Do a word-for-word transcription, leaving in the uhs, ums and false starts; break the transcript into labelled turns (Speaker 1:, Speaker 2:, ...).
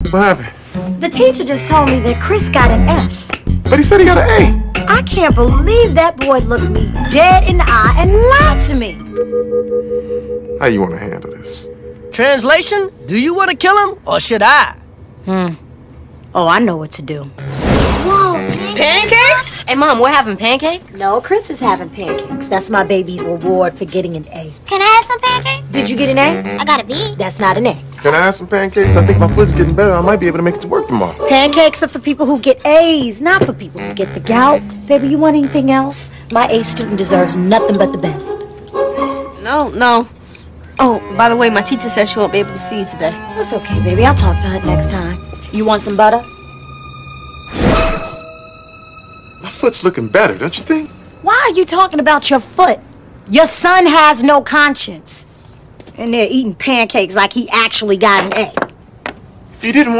Speaker 1: What happened?
Speaker 2: The teacher just told me that Chris got an F.
Speaker 1: But he said he got an A.
Speaker 2: I can't believe that boy looked me dead in the eye and lied to me.
Speaker 1: How you want to handle this?
Speaker 3: Translation, do you want to kill him or should I?
Speaker 2: Hmm. Oh, I know what to do.
Speaker 4: Whoa, pancakes? Hey, Mom, we're having pancakes?
Speaker 2: No, Chris is having pancakes. That's my baby's reward for getting an A.
Speaker 4: Can I have some pancakes?
Speaker 2: Did you get an A?
Speaker 4: I got a B.
Speaker 2: That's not an A.
Speaker 1: Can I have some pancakes? I think my foot's getting better. I might be able to make it to work tomorrow.
Speaker 2: Pancakes are for people who get A's, not for people who get the gout. Baby, you want anything else? My A student deserves nothing but the best.
Speaker 4: No, no. Oh, by the way, my teacher said she won't be able to see you today.
Speaker 2: That's okay, baby. I'll talk to her next time. You want some butter?
Speaker 1: My foot's looking better, don't you think?
Speaker 2: Why are you talking about your foot? Your son has no conscience. And they're eating pancakes like he actually got an A.
Speaker 1: If you didn't want